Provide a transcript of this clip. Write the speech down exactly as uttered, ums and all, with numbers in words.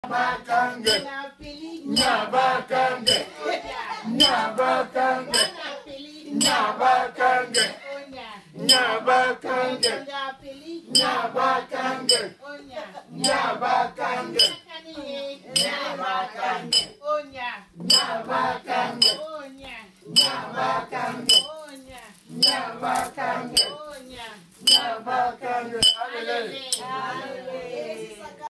Nyabakange, Nyabakange, Nyabakange, Nyabakange, Nyabakange, Nyabakange, Nyabakange, Nyabakange, Nyabakange, Nyabakange, Nyabakange, Nyabakange, Hallelujah.